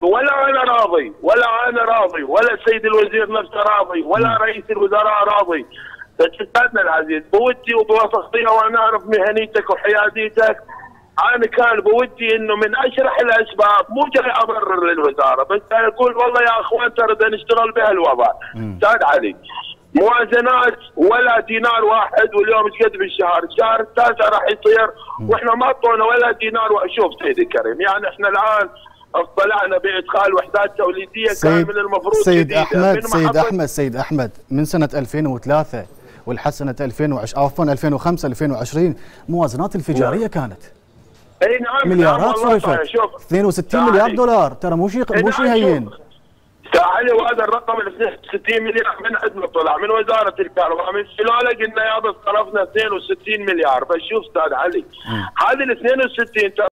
ولا انا راضي ولا السيد الوزير نفسه راضي ولا رئيس الوزراء راضي. بس استاذنا العزيز بودي وبوسطيه وانا اعرف مهنيتك وحياديتك، انا كان بودي انه من اشرح الاسباب مو جاي ابرر للوزاره، بس انا اقول والله يا اخوان ترى بدنا نشتغل بهالوضع. استاذ علي موازنات ولا دينار واحد، واليوم ايش قد بالشهر؟ الشهر التاسع راح يصير واحنا ما اعطونا ولا دينار. شوف سيدي الكريم، يعني احنا الان اطلعنا بادخال وحدات توليديه كان من المفروض سيد احمد من سنه 2003 ولحد سنه 2005 2020 موازنات انفجاريه كانت. اي نعم مليارات صرفت، 62 مليار دولار، ترى مو شيء هين. علي وهذا الرقم ال 62 مليار من عندنا طلع من وزاره الكهرباء، من خلاله قلنا يا بس صرفنا 62 مليار. فشوف استاذ علي هذه ال 62 ترى